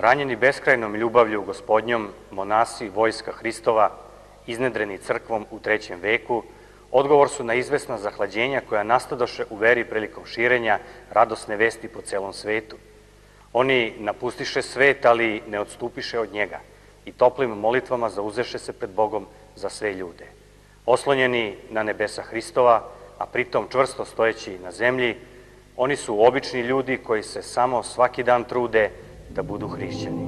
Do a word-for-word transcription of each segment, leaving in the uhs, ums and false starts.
Ranjeni beskrajnom ljubavlju Gospodnjom, monasi vojska Hristova, iznedreni crkvom u trećem veku, odgovor su na izvesna zahlađenja koja nastadoše u veri prilikom širenja radosne vesti po celom svetu. Oni napustiše svet, ali ne odstupiše od njega i toplim molitvama zauzeše se pred Bogom za sve ljude. Oslonjeni na nebesa Hristova, a pritom čvrsto stojeći na zemlji, oni su obični ljudi koji se samo svaki dan trude da budu hrišćani.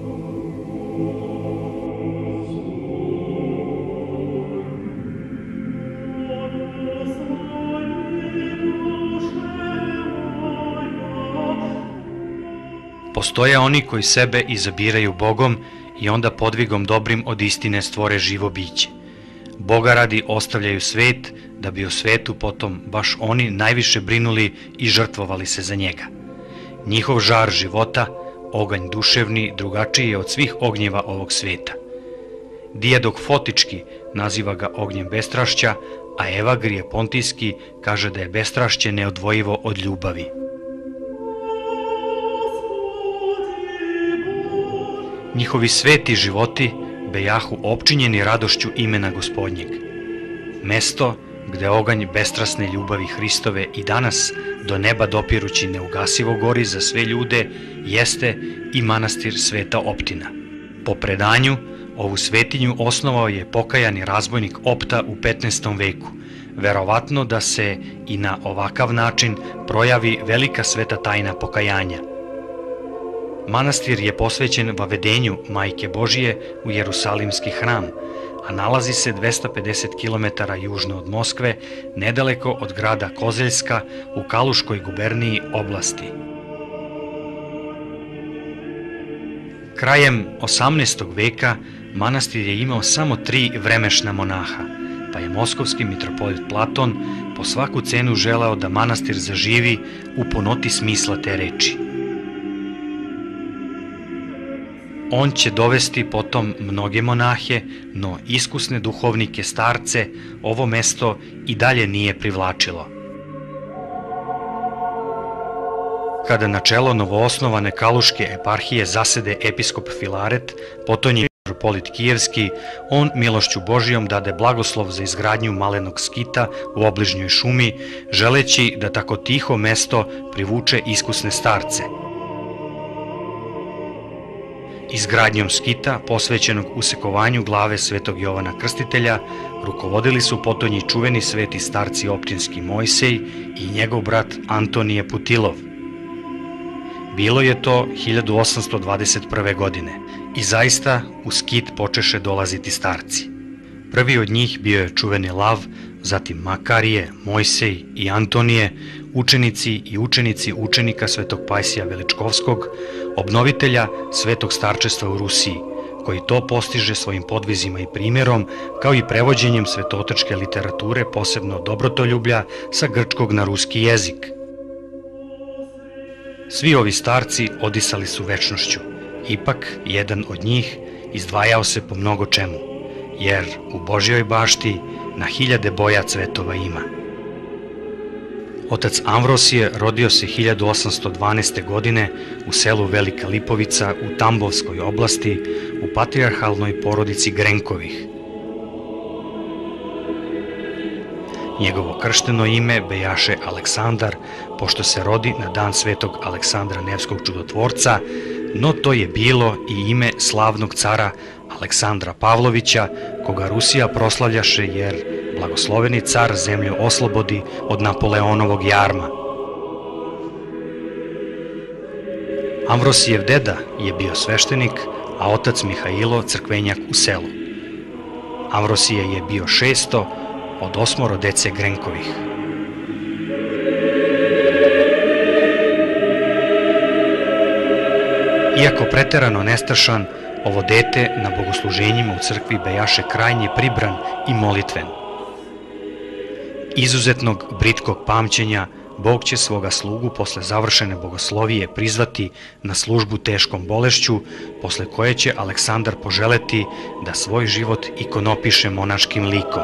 Postoje oni koji sebe izabiraju Bogom i onda podvigom dobrim od istine stvore živo biće. Boga radi ostavljaju svet, da bi o svetu potom baš oni najviše brinuli i žrtvovali se za njega. Njihov žar života, oganj duševni, drugačiji je od svih ognjeva ovog sveta. Dijedok Fotički naziva ga ognjem bestrašća, a Evagrije Pontijski kaže da je bestrašće neodvojivo od ljubavi. Njihovi sveti životi bejahu opčinjeni radošću imena Gospodnjeg. Mesto gde oganj bestrasne ljubavi Hristove i danas do neba dopirući neugasivo gori za sve ljude jeste i manastir Sveta Optina. Po predanju, ovu svetinju osnovao je pokajani razbojnik Opta u petnaestom veku, verovatno da se i na ovakav način projavi velika sveta tajna pokajanja. Manastir je posvećen vavedenju Majke Božije u Jerusalimski hram, a nalazi se dvesta pedeset kilometara južno od Moskve, nedaleko od grada Kozeljska u Kaluškoj guberniji oblasti. Krajem osamnaestog veka manastir je imao samo tri vremešna monaha, pa je moskovski mitropolit Platon po svaku cenu želeo da manastir zaživi u punoti smisla te reči. On će dovesti potom mnoge monahe, no iskusne duhovnike starce ovo mesto i dalje nije privlačilo. Kada na čelo novoosnovane Kaluške eparhije zasede episkop Filaret, potonji mitropolit Kijevski, on milošću Božijom dade blagoslov za izgradnju malenog skita u obližnjoj šumi, želeći da tako tiho mesto privuče iskusne starce. Izgradnjom skita, posvećenog usekovanju glave svetog Jovana Krstitelja, rukovodili su potonji čuveni sveti starci optinski Mojsej i njegov brat Antonije Putilov. Bilo je to hiljadu osamsto dvadeset prve. godine i zaista u skit počeše dolaziti starci. Prvi od njih bio je čuveni Lav, zatim Makarije, Mojsej i Antonije, učenici i učenici učenika svetog Pajsija Veličkovskog, obnovitelja svetog starčestva u Rusiji, koji to postiže svojim podvizima i primjerom, kao i prevođenjem svetootečke literature, posebno dobrotoljublja, sa grčkog na ruski jezik. Svi ovi starci odisali su večnošću, ipak jedan od njih izdvajao se po mnogo čemu, jer u Božjoj bašti na hiljade boja cvetova ima. Otac Amvrosije rodio se hiljadu osamsto dvanaeste. godine u selu Velika Lipovica u Tambovskoj oblasti u patrijarhalnoj porodici Grenkovih. Njegovo kršteno ime bejaše Aleksandar, pošto se rodi na dan svetog Aleksandra Nevskog čudotvorca, no to je bilo i ime slavnog cara Aleksandra Pavlovića, koga Rusija proslavljaše jer blagosloveni car zemlju oslobodi od Napoleonovog jarma. Amvrosijev deda je bio sveštenik, a otac Mihailo crkvenjak u selu. Amvrosije je bio šesto od osmoro dece Grenkovih. Iako preterano nestašan, ovo dete na bogosluženjima u crkvi bejaše krajnje pribran i molitven. Izuzetnog britkog pamćenja, Bog će svoga slugu posle završene bogoslovije prizvati na službu teškom bolešću, posle koje će Aleksandar poželeti da svoj život ikonopiše monaškim likom.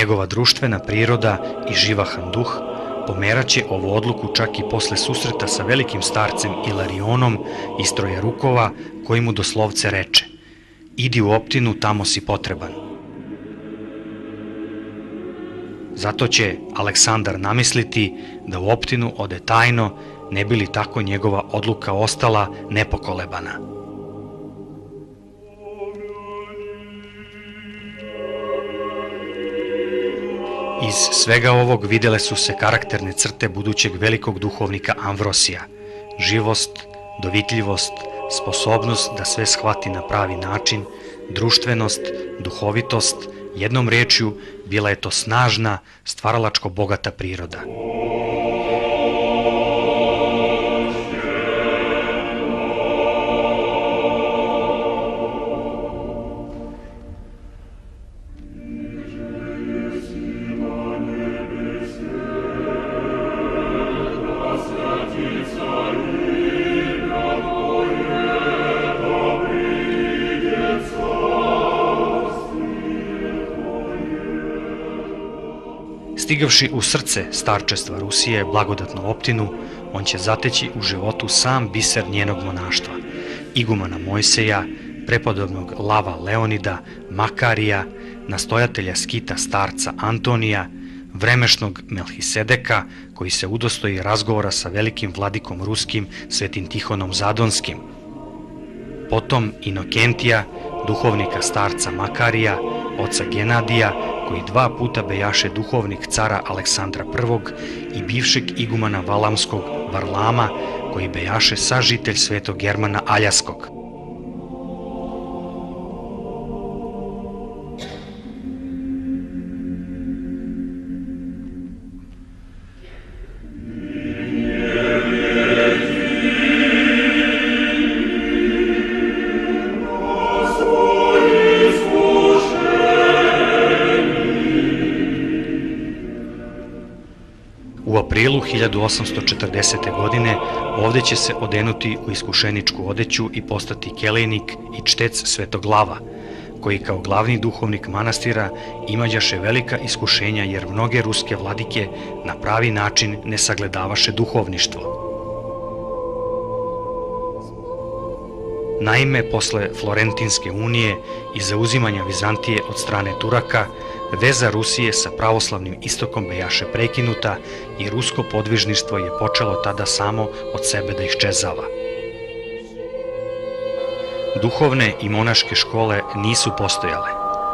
Njegova društvena priroda i živahan duh pomeraće ovu odluku čak i posle susreta sa velikim starcem Ilarionom iz Trojerukova, koji mu doslovce reče: idi u Optinu, tamo si potreban. Zato će Aleksandar namisliti da u Optinu ode tajno, ne bi li tako njegova odluka ostala nepokolebana. Iz svega ovog videle su se karakterne crte budućeg velikog duhovnika Amvrosija: živost, dovitljivost, sposobnost da sve shvati na pravi način, društvenost, duhovitost, jednom rečju bila je to snažna, stvaralačko bogata priroda. Stigavši u srce starčestva Rusije, blagodatnu Optinu, on će zateći u životu sam biser njenog monaštva, igumana Mojseja, prepodobnog Lava Leonida, Makarija, nastojatelja skita starca Antonija, vremešnog Melhisedeka, koji se udostoji razgovora sa velikim vladikom ruskim Svetim Tihonom Zadonskim, potom Inokentija, duhovnika starca Makarija, oca Genadija, koji dva puta bejaše duhovnik cara Aleksandra prvog i bivšeg igumana Valamskog Varlama, koji bejaše sažitelj svetog Germana Aljaskog. U aprilu hiljadu osamsto četrdesete. godine ovde će se odenuti u iskušeničku odeću i postati kelejnik i čtec Svetog Lava, koji kao glavni duhovnik manastira imađaše velika iskušenja jer mnoge ruske vladike na pravi način ne sagledavaše duhovništvo. Naime, posle Florentinske unije i zauzimanja Vizantije od strane Turaka, veza Rusije sa pravoslavnim istokom bejaše prekinuta i rusko podvižništvo je počelo tada samo od sebe da iščezava. Duhovne i monaške škole nisu postojale.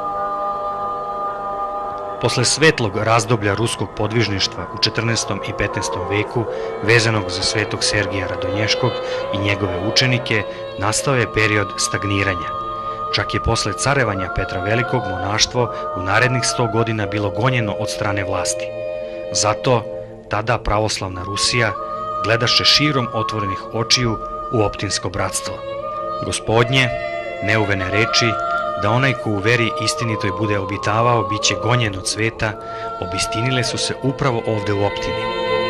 Posle svetlog razdoblja ruskog podvižništva u četrnaestom i petnaestom veku, vezanog za svetog Sergija Radonješkog i njegove učenike, nastao je period stagniranja. Čak je posle carevanja Petra Velikog monaštvo u narednih sto godina bilo gonjeno od strane vlasti. Zato tada pravoslavna Rusija gledaše širom otvorenih očiju u Optinsko bratstvo. Gospodnje, neuvene reči, da onaj ko u veri istinitoj bude obitavao, bit će gonjen od sveta, obistinile su se upravo ovde u Optini.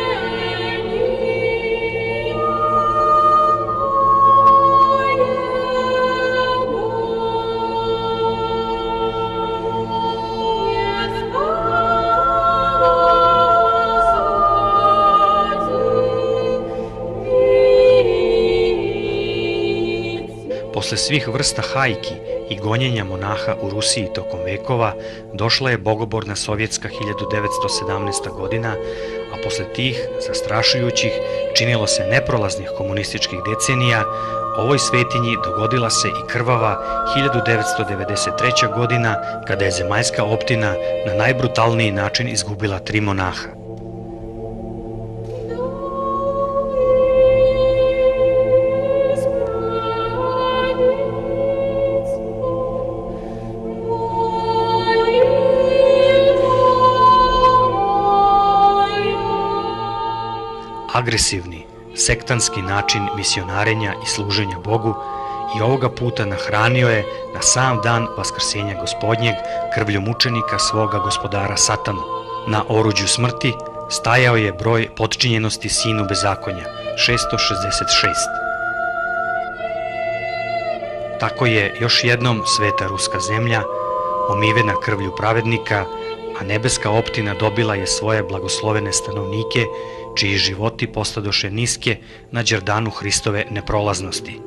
Posle svih vrsta hajki i gonjenja monaha u Rusiji tokom vekova, došla je bogoborna sovjetska hiljadu devetsto sedamnaesta. godina, a posle tih zastrašujućih, činilo se neprolaznih komunističkih decenija, ovoj svetinji dogodila se i krvava hiljadu devetsto devedeset treća. godina, kada je zemaljska Optina na najbrutalniji način izgubila tri monaha. Agresivni, sektanski način misionarenja i služenja Bogu i ovoga puta nahranio je na sam dan Vaskrsenja Gospodnjeg krvlju mučenika svoga gospodara Satanu. Na oruđu smrti stajao je broj potčinjenosti sinu bezakonja, šesto šezdeset šest. Tako je još jednom sveta ruska zemlja, omivena krvlju pravednika, a nebeska optina dobila je svoje blagoslovene stanovnike, čiji životi postadoše niske na đerdanu Hristove neprolaznosti.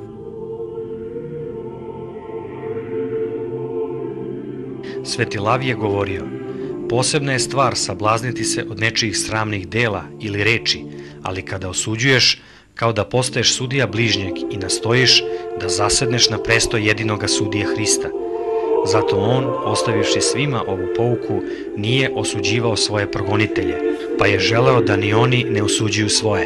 Sveti Lav je govorio: posebna je stvar sablazniti se od nečijih sramnih dela ili reči, ali kada osuđuješ, kao da postaješ sudija bližnjeg i nastojiš da zasedneš na prestoj jedinoga sudije Hrista. Zato on, ostavivši svima ovu pouku, nije osuđivao svoje progonitelje, pa je želeo da ni oni ne osuđuju svoje.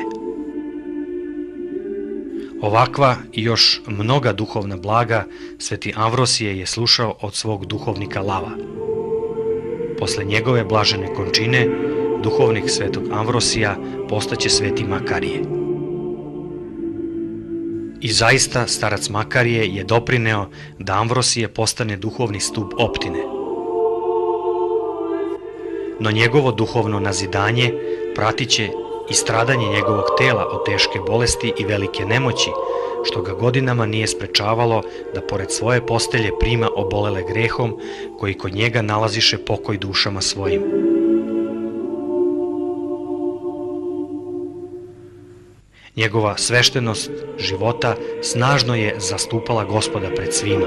Ovakva i još mnoga duhovna blaga sveti Amvrosije je slušao od svog duhovnika Lava. Posle njegove blažene končine, duhovnik svetog Amvrosija postaće sveti Makarije. I zaista starac Makarije je doprineo da Amvrosije postane duhovni stup optine. No njegovo duhovno nazidanje pratiće i stradanje njegovog tela od teške bolesti i velike nemoći, što ga godinama nije sprečavalo da pored svoje postelje prima obolele grehom, koji kod njega nalaziše pokoj dušama svojim. Njegova sveštenost života snažno je zastupala Gospoda pred svima.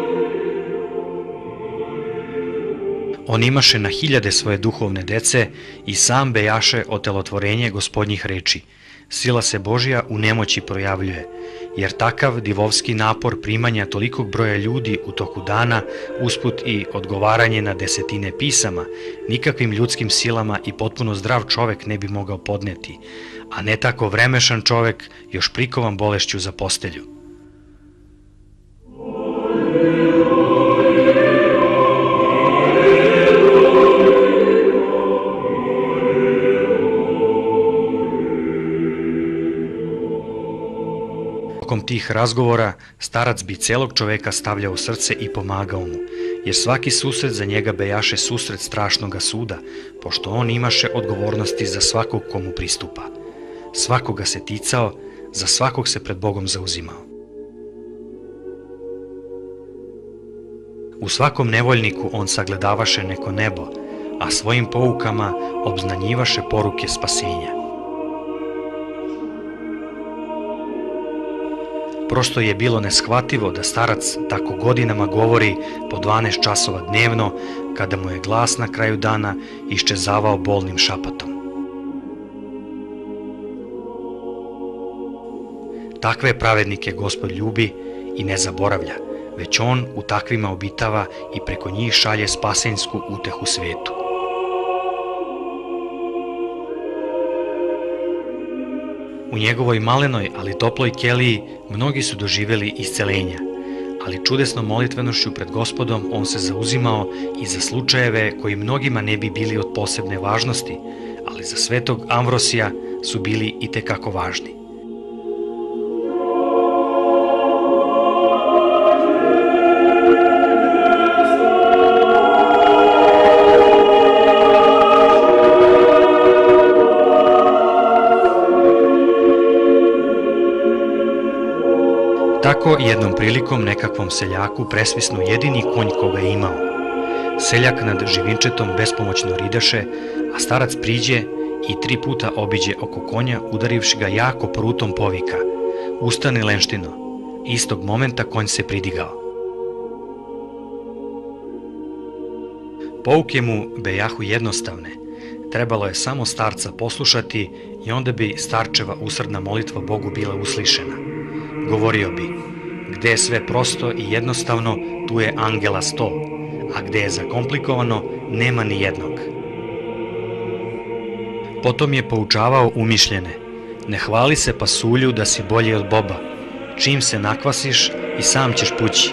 On imaše na hiljade svoje duhovne dece i sam bejaše otelotvorenje Gospodnjih reči. Sila se Božja u nemoći projavljuje, jer takav divovski napor primanja tolikog broja ljudi u toku dana, usput i odgovaranje na desetine pisama, nikakvim ljudskim silama i potpuno zdrav čovek ne bi mogao podneti, a ne tako vremešan čovek još prikovan bolešću za postelju. Tokom tih razgovora starac bi celog čoveka stavljao u srce i pomagao mu, jer svaki susret za njega bejaše susret strašnoga suda, pošto on imaše odgovornosti za svakog komu pristupa. Svakoga se ticao, za svakog se pred Bogom zauzimao. U svakom nevoljniku on sagledavaše neko nebo, a svojim poukama obznanjivaše poruke spasenja. Prosto je bilo neshvativo da starac tako godinama govori po dvanaest časova dnevno, kada mu je glas na kraju dana iščezavao bolnim šapatom. Takve pravednike Gospod ljubi i ne zaboravlja, već on u takvima obitava i preko njih šalje spasenjsku utehu svetu. U njegovoj malenoj, ali toploj keliji mnogi su doživjeli iscelenja, ali čudesnom molitvenošću pred Gospodom on se zauzimao i za slučajeve koji mnogima ne bi bili od posebne važnosti, ali za svetog Amvrosija su bili i tekako važni. Tako jednom prilikom nekakvom seljaku presvisnu jedini konj koga je imao. Seljak nad živinčetom bespomoćno ridaše, a starac priđe i tri puta obiđe oko konja, udarivši ga jako prutom povika: "Ustani, lenštino!" Istog momenta konj se pridigao. Pouke mu bejahu jednostavne. Trebalo je samo starca poslušati i onda bi starčeva usrdna molitva Bogu bila uslišena. Govorio bi: "Gde je sve prosto i jednostavno, tu je angela sto, a gde je zakomplikovano, nema ni jednog." Potom je poučavao umišljene: "Ne hvali se pasulju da si bolji od boba. Čim se nakvasiš i sam ćeš pući."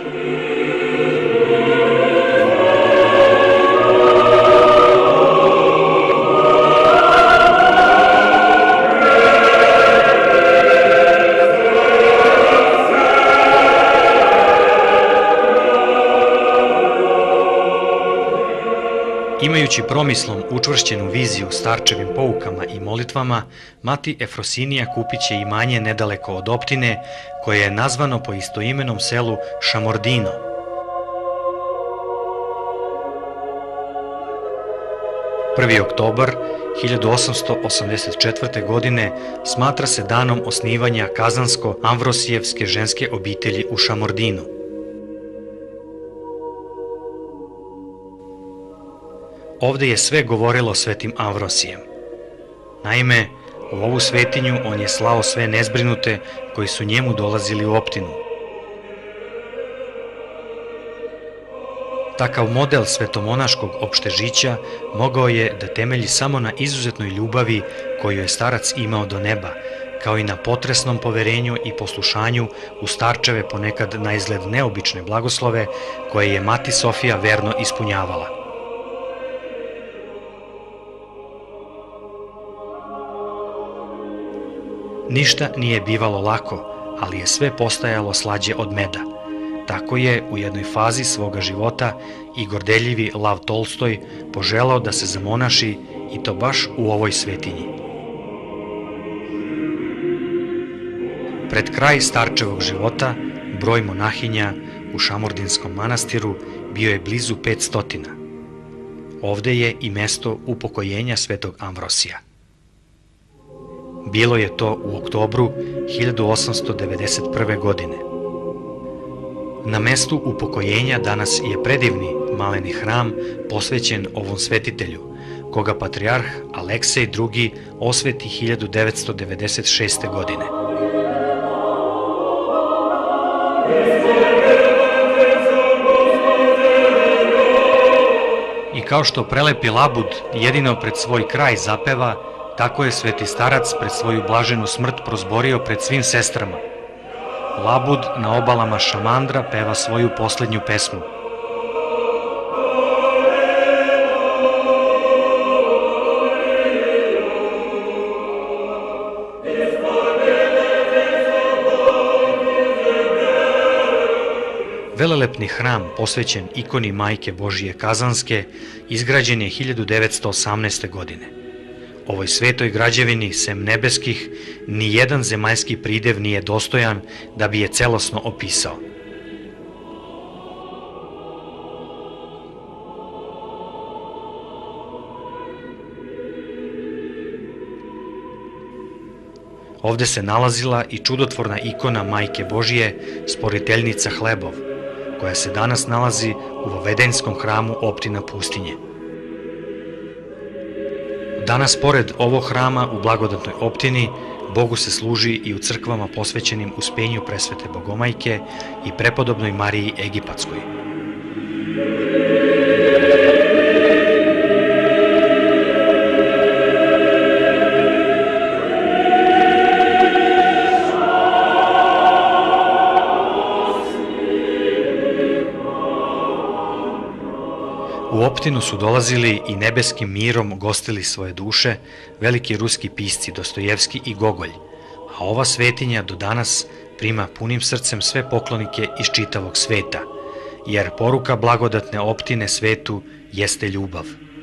Imajući promislom učvršćenu viziju starčevim poukama i molitvama, mati Efrosinija kupit će imanje nedaleko od optine, koje je nazvano po istoimenom selu Šamordino. prvi oktobar hiljadu osamsto osamdeset četvrte. godine smatra se danom osnivanja Kazansko-Amvrosijevske ženske obitelji u Šamordinu. Ovde je sve govorilo svetim Amvrosijem. Naime, u ovu svetinju on je slao sve nezbrinute koji su njemu dolazili u optinu. Takav model svetomonaškog opštežića mogao je da temelji samo na izuzetnoj ljubavi koju je starac imao do neba, kao i na potresnom poverenju i poslušanju u starčeve ponekad na izgled neobične blagoslove koje je mati Sofija verno ispunjavala. Ništa nije bivalo lako, ali je sve postajalo slađe od meda. Tako je u jednoj fazi svoga života i gordeljivi Lav Tolstoj poželao da se zamonaši i to baš u ovoj svetinji. Pred kraj starčevog života broj monahinja u Šamordinskom manastiru bio je blizu petstotina. Ovde je i mesto upokojenja svetog Amvrosija. Bilo je to u oktobru hiljadu osamsto devedeset prve. godine. Na mestu upokojenja danas je predivni maleni hram posvećen ovom svetitelju, koga patrijarh Aleksej drugi. osveti hiljadu devetsto devedeset šeste. godine. I kao što prelepi labud jedino pred svoj kraj zapeva, tako je sveti starac pred svoju blaženu smrt prozborio pred svim sestrama. Labud na obalama Šamandra peva svoju poslednju pesmu. Velelepni hram posvećen ikoni Majke Božije Kazanske izgrađen je hiljadu devetsto osamnaeste. godine. Ovoj svetoj građevini, sem nebeskih, ni jedan zemaljski pridev nije dostojan da bi je celosno opisao. Ovde se nalazila i čudotvorna ikona Majke Božije, sporiteljnica hlebov, koja se danas nalazi u Vovedenjskom hramu optina Pustinje. Danas, pored ovog hrama u blagodatnoj optini, Bogu se služi i u crkvama posvećenim Uspenju presvete Bogomajke i prepodobnoj Mariji Egipatskoj. U optinu su dolazili i nebeskim mirom gostili svoje duše veliki ruski pisci Dostojevski i Gogolj, a ova svetinja do danas prima punim srcem sve poklonike iz čitavog sveta, jer poruka blagodatne optine svetu jeste ljubav.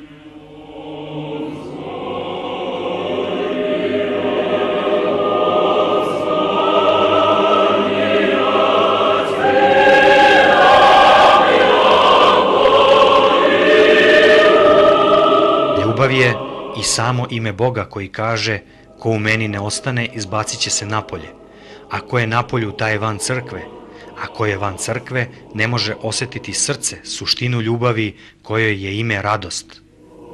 Ljubav je i samo ime Boga koji kaže: ko u meni ne ostane, izbacit će se napolje. A ko je napolju, taj je van crkve. A ko je van crkve, ne može osetiti srce, suštinu ljubavi kojoj je ime radost.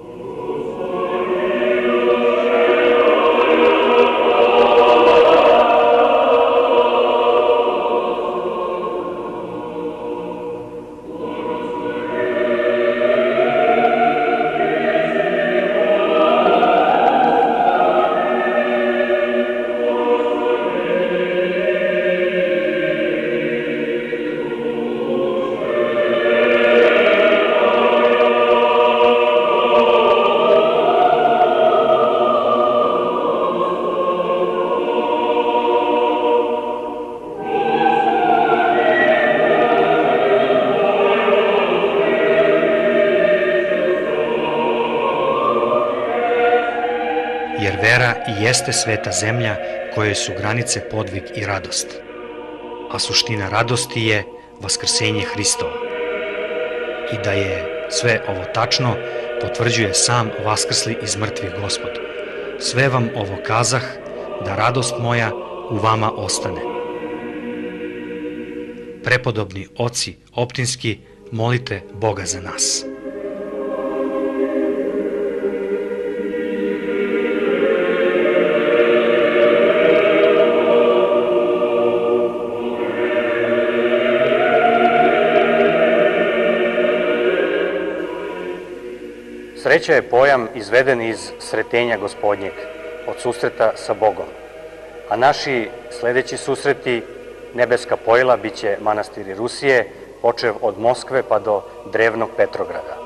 Jer vera i jeste sveta zemlja kojoj su granice podvig i radost. A suština radosti je vaskrsenje Hristovo. I da je sve ovo tačno, potvrđuje sam vaskrsli iz mrtvih Gospod. Sve vam ovo kazah, da radost moja u vama ostane. Prepodobni oci optinski, molite Boga za nas. Sreća je pojam izveden iz sretenja Gospodnjeg, od susreta sa Bogom. A naši sledeći susreti, nebeska pojila, biće manastiri Rusije, počev od Moskve pa do drevnog Petrograda.